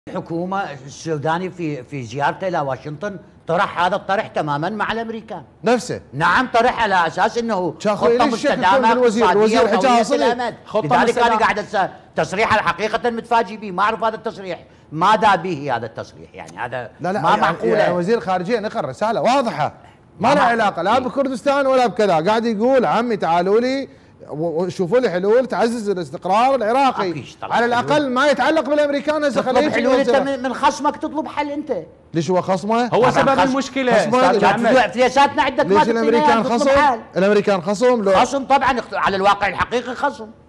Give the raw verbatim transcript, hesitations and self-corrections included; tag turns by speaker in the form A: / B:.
A: الحكومة السوداني في في زيارته إلى واشنطن طرح هذا الطرح تماما مع الأمريكان
B: نفسه.
A: نعم، طرح على أساس أنه
B: خطة مستدامة الوزير الوزير حكاها صدق.
A: لذلك أنا قاعد تصريح الحقيقة متفاجئ به، ما أعرف هذا التصريح ماذا به هذا التصريح، يعني هذا
B: لا لا
A: ما
B: يعني
A: معقولة.
B: يعني وزير الخارجية نقل رسالة واضحة ما لها علاقة لا بكردستان ولا بكذا، قاعد يقول عمي تعالوا لي وشوفوا لي حلول تعزز الاستقرار العراقي على الاقل ما يتعلق بالامريكان. هسه خليه
A: تطلب حلول انت من خصمك، تطلب حل انت.
B: ليش هو خصمه؟
C: هو سبب المشكله.
A: سياساتنا عندك
B: ليش الامريكان خصم؟ الامريكان خصم؟
A: خصم طبعا على الواقع الحقيقي خصم.